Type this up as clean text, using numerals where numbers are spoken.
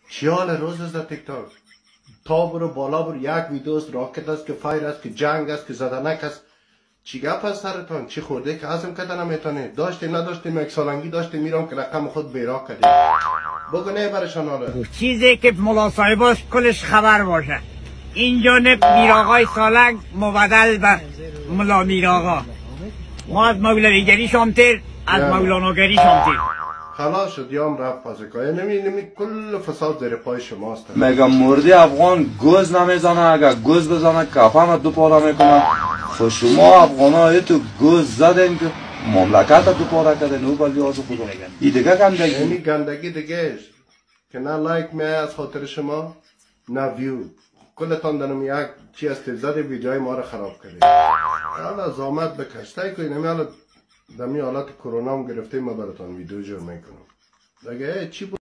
چی حال روز است در تیک تاک؟ تا برو بالا برو، یک ویدیو است، راکت است که فایر است که جنگ است که زدنک است. چی گپ است سرتان؟ چی خورده که هضم کردن نمیتونه؟ داشتیم نداشتیم، یک سالنگی داشتیم میرم که رقم خود بیرا کردیم. بگو نه برشان حالا چیزی که ملا صاحباش کلش خبر باشه. این جانب میراغای سالنگ مبدل به ملا میراغا. ما از مولویگری شامتر، از مولاناگری شامتر. خلاص شد یام رفت پاسکای نمی کل فساد زیر پای شماست. میگم مردی افغان گوز نمیزنه، اگر گوز بزنه کفن دو پاره میکنه. خب شما افغان تو گوز زدین که مملکت دو پاره کردین. او بلی آزو خدا این دیگه گندگی، یعنی گندگی دیگه که نه لایک می از خاطر شما نه ویو، کلتان دنم یک چی است زد ویدیوهای ما رو خراب کردید. حالا زحمت بکش تایی که نمی حالا دمی حالت کرونا هم گرفته، ما براتان ویدیو جور میکنم دیگه. چی